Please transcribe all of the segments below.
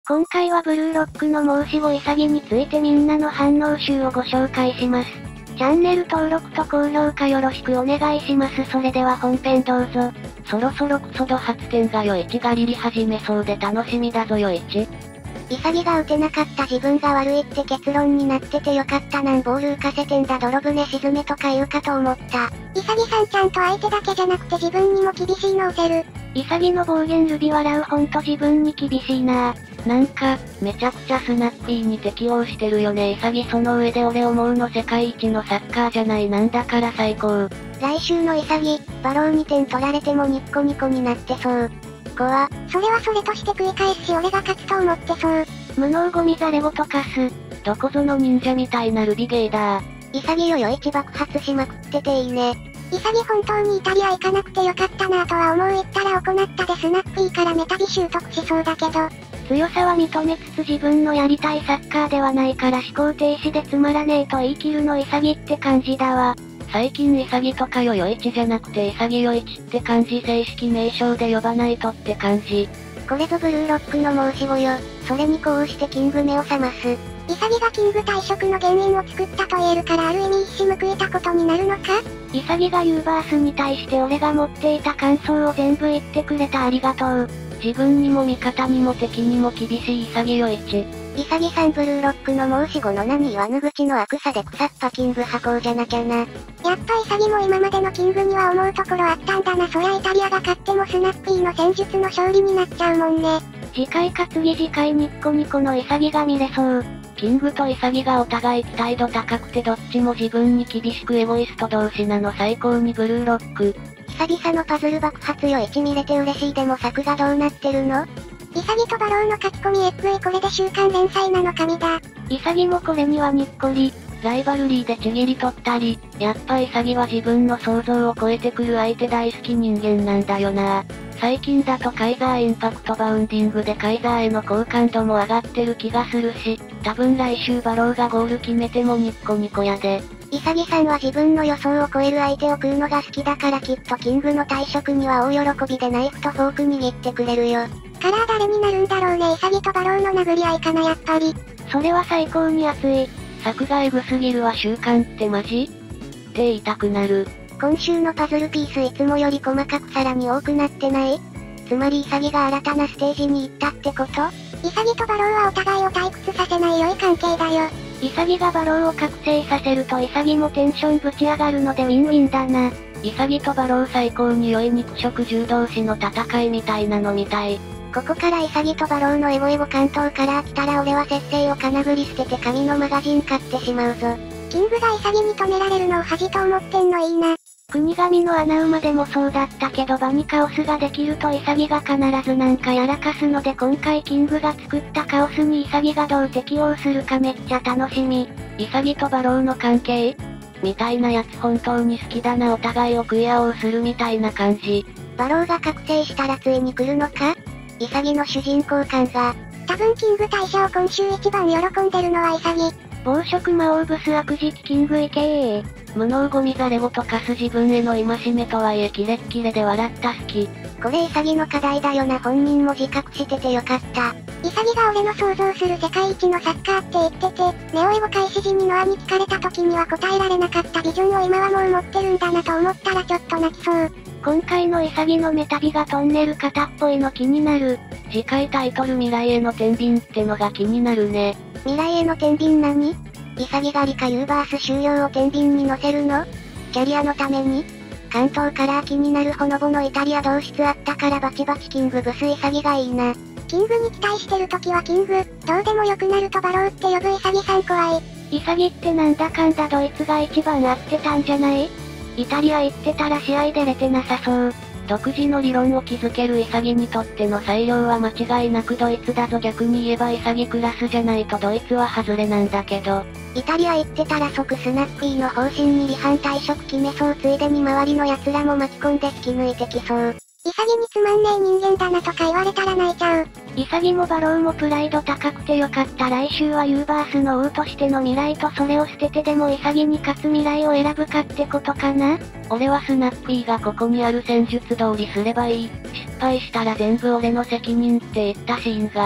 今回はブルーロックの申し子潔についてみんなの反応集をご紹介します。チャンネル登録と高評価よろしくお願いします。それでは本編どうぞ。そろそろクソド発展がよいちがリリ始めそうで楽しみだぞよいち。 潔が打てなかった自分が悪いって結論になっててよかったなんボール浮かせてんだ泥船沈めとか言うかと思った。潔さんちゃんと相手だけじゃなくて自分にも厳しいの押せる。 潔の暴言ルビ笑うほんと自分に厳しいな。なんか、めちゃくちゃスナッピーに適応してるよね潔その上で俺思うの世界一のサッカーじゃないなんだから最高。 来週の潔、バローに点取られてもニッコニコになってそう。それはそれとして繰り返すし俺が勝つと思ってそう。 無能ゴミザレごとかす。どこぞの忍者みたいなルビゲーだー。 潔よ一爆発しまくってていいね。潔本当にイタリア行かなくてよかったなぁとは思う言ったら行ったでスナッピーからメタビ習得しそうだけど。 強さは認めつつ自分のやりたいサッカーではないから思考停止でつまらねえと言い切るの潔って感じだわ。最近潔とかよいちじゃなくて潔よいちって感じ正式名称で呼ばないとって感じ。 これぞブルーロックの申し子よ。それにこうしてキング目を覚ます。潔がキング退職の原因を作ったと言えるからある意味一矢報いたことになるのか？ 潔がユーバースに対して俺が持っていた感想を全部言ってくれたありがとう。自分にも味方にも敵にも厳しい潔よいち。 潔さんブルーロックの申し子の何言わぬ口の悪さで草っぱキング破行じゃなきゃな。やっぱ潔も今までのキングには思うところあったんだな。そりゃイタリアが勝ってもスナッピーの戦術の勝利になっちゃうもんね。 次回か次次回ニッコニコの潔が見れそう。キングと潔がお互い期待度高くてどっちも自分に厳しくエゴイスト同士なの最高にブルーロック。 久々のパズル爆発よ1見れて嬉しいでも作がどうなってるの？潔とバローの書き込みこれで週刊連載なの神だ。 潔もこれにはにっこり。ライバルリーでちぎり取ったり、やっぱ潔は自分の想像を超えてくる相手大好き人間なんだよな。最近だとカイザーインパクトバウンディングでカイザーへの好感度も上がってる気がするし、多分来週バローがゴール決めてもニッコニコやで。 潔さんは自分の予想を超える相手を食うのが好きだからきっとキングの退職には大喜びでナイフとフォーク握ってくれるよ。カラー誰になるんだろうね潔とバローの殴り合いかなやっぱり。 それは最高に熱い。作がエグすぎるわ週刊ってマジ？って言いたくなる。 今週のパズルピースいつもより細かくさらに多くなってない？つまり潔が新たなステージに行ったってこと？潔とバローはお互いを退屈させない良い関係だよ。 潔がバローを覚醒させると潔もテンションぶち上がるのでウィンウィンだな。潔とバロー最高に良い肉食獣同士の戦いみたいなのみたい。 ここから潔とバローのエゴエゴ関東カラー来たら俺は節制をかなぐり捨てて紙のマガジン買ってしまうぞ。キングが潔に止められるのを恥と思ってんのいいな。 国神の穴馬でもそうだったけど場にカオスができると潔が必ずなんかやらかすので今回キングが作ったカオスに潔がどう適応するかめっちゃ楽しみ。潔とバローの関係みたいなやつ本当に好きだなお互いを食い合おうするみたいな感じ。 バローが覚醒したらついに来るのか？潔の主人公感が。多分キング大社を今週一番喜んでるのは潔。 暴食魔王ブス悪事キングイケー。無能ゴミザレごとかす自分への戒めとはいえキレッキレで笑った好き。 これ潔の課題だよな本人も自覚しててよかった。潔が俺の想像する世界一のサッカーって言ってて、ネオエゴ開始時にノアに聞かれた時には答えられなかったビジョンを今はもう持ってるんだなと思ったらちょっと泣きそう。 今回の潔のメタビがトンネル片っぽいの気になる。次回タイトル未来への天秤ってのが気になるね。 未来への天秤何？潔がリカユーバース終了を天秤に乗せるの？キャリアのために？関東カラー気になるほのぼのイタリア同室あったからバチバチキングブス潔がいいな。キングに期待してる時はキング、どうでもよくなるとバローって呼ぶ潔さん怖い。 潔ってなんだかんだドイツが一番合ってたんじゃない？イタリア行ってたら試合出れてなさそう。独自の理論を築ける潔にとっての裁量は間違いなくドイツだぞ逆に言えば潔クラスじゃないとドイツは外れなんだけど。 イタリア行ってたら即スナッピーの方針に離反退職決めそうついでに周りの奴らも巻き込んで引き抜いてきそう。潔につまんねえ人間だなとか言われたら泣いちゃう。 潔もバローもプライド高くてよかった来週はユーバースの王としての未来とそれを捨ててでも潔に勝つ未来を選ぶかってことかな。俺はスナッピーがここにある戦術通りすればいい。失敗したら全部俺の責任って言ったシーンが。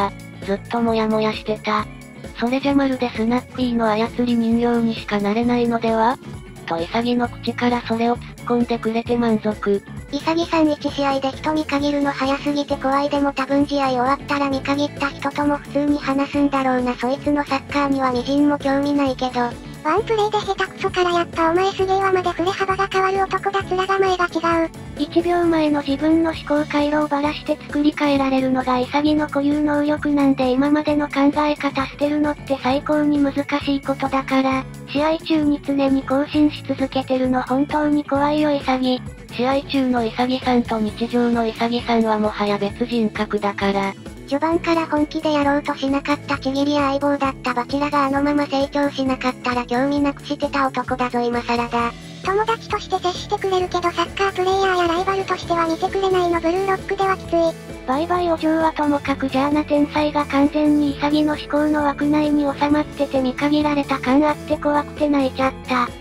ずっとモヤモヤしてた。それじゃまるでスナッピーの操り人形にしかなれないのではと潔の口からそれを突っ込んでくれて満足。 潔さん1試合で人見限るの早すぎて怖い。でも多分試合終わったら見限った人とも普通に話すんだろうな。そいつのサッカーには微塵も興味ないけど。ワンプレイで下手くそからやっぱお前すげえわまで振れ幅が変わる男だ。面構えが違う。 1秒前の自分の思考回路をばらして作り変えられるのが潔の固有能力なんで、今までの考え方捨てるのって最高に難しいことだから、試合中に常に更新し続けてるの本当に怖いよ潔。試合中の潔さんと日常の潔さんはもはや別人格だから。 序盤から本気でやろうとしなかったちぎりや相棒だったバチラがあのまま成長しなかったら興味なくしてた男だぞ今更だ。友達として接してくれるけどサッカープレイヤーやライバルとしては見てくれないの。ブルーロックではきつい。 バイバイお嬢はともかくじゃあな天才が完全に潔の思考の枠内に収まってて見限られた感あって怖くて泣いちゃった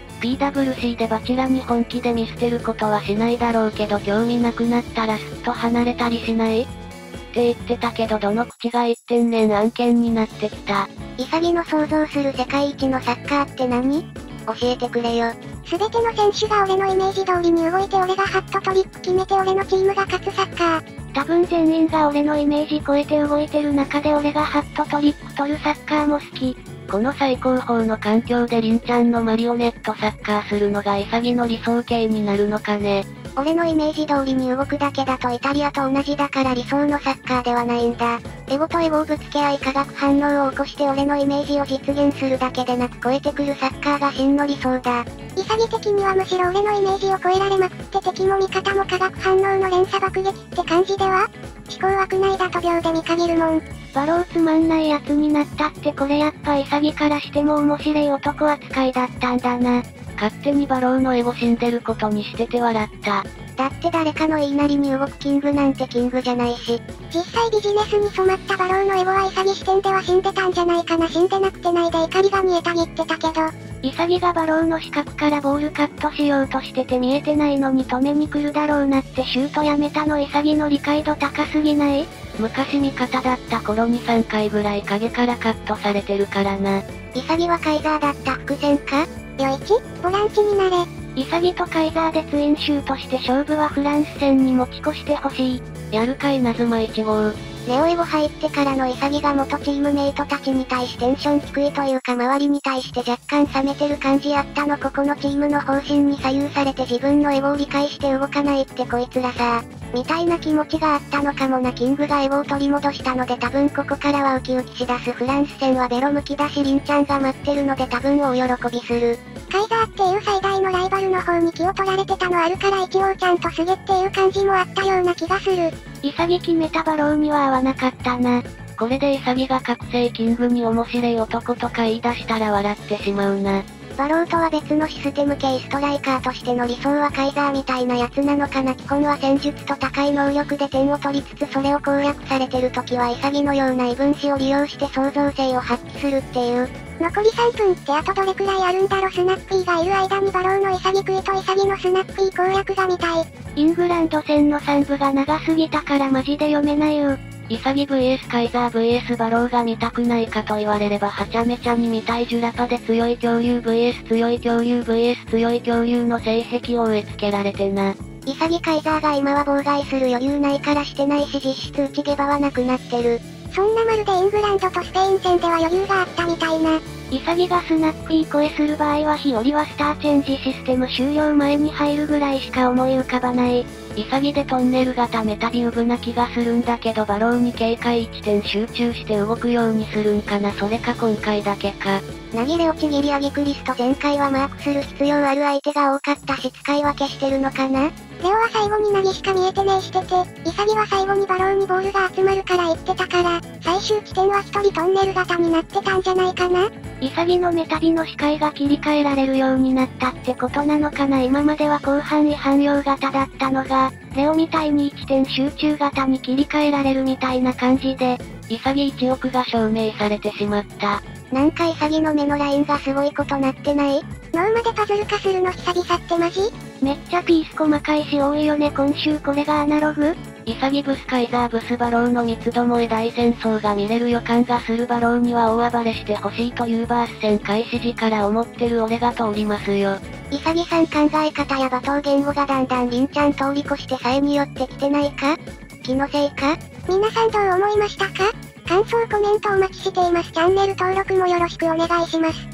。PWC でバチラに本気で見捨てることはしないだろうけど興味なくなったらすっと離れたりしないって言ってたけどどの口が言ってんねん案件になってきた。 潔の想像する世界一のサッカーって何？教えてくれよ。すべての選手が俺のイメージ通りに動いて俺がハットトリック決めて俺のチームが勝つサッカー。 多分全員が俺のイメージ超えて動いてる中で俺がハットトリック取るサッカーも好き。この最高峰の環境でリンちゃんのマリオネットサッカーするのが潔の理想形になるのかね。 俺のイメージ通りに動くだけだとイタリアと同じだから理想のサッカーではないんだ。エゴとエゴをぶつけ合い化学反応を起こして俺のイメージを実現するだけでなく超えてくるサッカーが真の理想だ。潔的にはむしろ俺のイメージを超えられまくって敵も味方も化学反応の連鎖爆撃って感じでは？思考枠内だと秒で見限るもん。 バローつまんないやつになったってこれやっぱ潔からしても面白い男扱いだったんだな。勝手にバローのエゴ死んでることにしてて笑った。 だって誰かの言いなりに動くキングなんてキングじゃないし。実際ビジネスに染まったバローのエゴは潔視点では死んでたんじゃないかな。死んでなくてないで怒りが煮えたぎってたけど。 潔がバローの死角からボールカットしようとしてて見えてないのに止めに来るだろうなってシュートやめたの潔の理解度高すぎない？昔味方だった頃に3回ぐらい影からカットされてるからな。 潔はカイザーだった伏線か？よいち、ボランチになれ。 潔とカイザーでツインシュートして勝負はフランス戦に持ち越してほしい。やるかいなずま1号。 レオエゴ入ってからの潔が元チームメイトたちに対しテンション低いというか周りに対して若干冷めてる感じあったの。ここのチームの方針に左右されて自分のエゴを理解して動かないってこいつらさ、みたいな気持ちがあったのかもな。キングがエゴを取り戻したので多分ここからはウキウキしだす。フランス戦はベロむきだしリンちゃんが待ってるので多分大喜びする。カイザーっていう最大のライバルの方に気を取られてたのあるから一応ちゃんとすげっていう感じもあったような気がする。 潔決めたバローには合わなかったな。これで潔が覚醒キングに面白い男とか言い出したら笑ってしまうな。 バローとは別のシステム系ストライカーとしての理想はカイザーみたいなやつなのかな。基本は戦術と高い能力で点を取りつつそれを攻略されてる時は潔のような異分子を利用して創造性を発揮するっていう。残り3分ってあとどれくらいあるんだろ。スナッピーがいる間にバローの潔食いと潔のスナッピー攻略が見たい。 イングランド戦の3部が長すぎたからマジで読めないよ。潔 vs カイザー vs バローが見たくないかと言われればはちゃめちゃに見たい。ジュラパで強い恐竜 vs 強い恐竜 vs 強い恐竜の性癖を植え付けられてな。 潔カイザーが今は妨害する余裕ないからしてないし実質内毛場はなくなってる。そんなまるでイングランドとスペイン戦では余裕があったみたいな。 潔がスナッピー超えする場合は日和はスターチェンジシステム終了前に入るぐらいしか思い浮かばない。潔でトンネル型メタビウブな気がするんだけどバローに警戒1点集中して動くようにするんかな。それか今回だけか。 なぎれ落ちギリアギクリスト前回はマークする必要ある相手が多かったし使い分けしてるのかな。レオは最後にナギしか見えてねえしてて、潔は最後にバローにボールが集まるから言ってたから、最終地点は一人トンネル型になってたんじゃないかな。 潔のメタビの視界が切り替えられるようになったってことなのかな。今までは広範囲汎用型だったのが、レオみたいに一点集中型に切り替えられるみたいな感じで、潔1億が証明されてしまった。 なんか潔の目のラインがすごいことなってない？脳までパズル化するの久々ってマジ？ めっちゃピース細かいし多いよね。今週これがアナログ？ 潔ブスカイザーブスバローの三つどもえ大戦争が見れる予感がする。バローには大暴れしてほしいというバース戦開始時から思ってる俺が通りますよ。 潔さん考え方や罵倒言語がだんだん凛ちゃん通り越してさえによってきてないか？気のせいか？皆さんどう思いましたか？感想コメントお待ちしています。チャンネル登録もよろしくお願いします。